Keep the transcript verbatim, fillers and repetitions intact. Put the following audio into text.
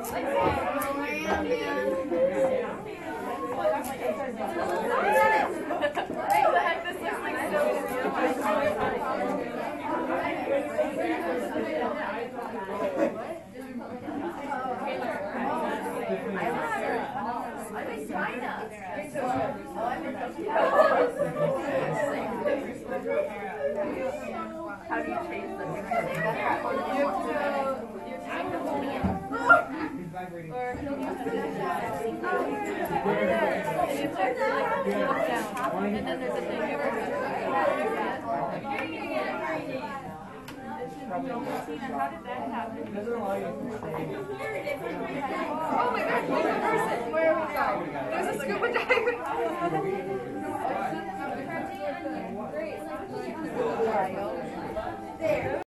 How do you change them? You have to, you have to or he'll use the and you put like down, and then there's a thing where how did that happen? Oh my gosh, there's a person. Where are we going? There's a scuba diver. Great. There.